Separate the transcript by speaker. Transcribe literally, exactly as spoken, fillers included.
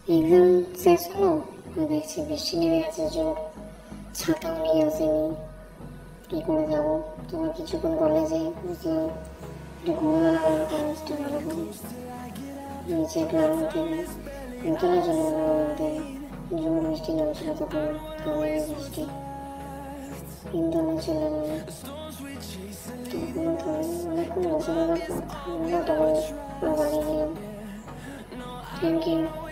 Speaker 1: Exam শেষ হলো, দেখছি বৃষ্টি নেমে গেছে, জোর ছাতাও নিয়ে আসেনি, কী করে যাবো। তোমার কিছুক্ষণ কলেজে বুঝলাম একটু ঘুরে বেড়ালাম, টাইম স্পেন্ড করলাম নিচে গ্রাউন্ড থেকে দোতলা চলে গেলাম মধ্যে। জোর বৃষ্টি নামছিল তখন, থামেনি বৃষ্টি, তিনতলায় চলে গেলাম, তখনও থামেনি। অনেকক্ষণ বসে থাকার পর থামলো, তখন বাড়ি গেলাম। Thank you.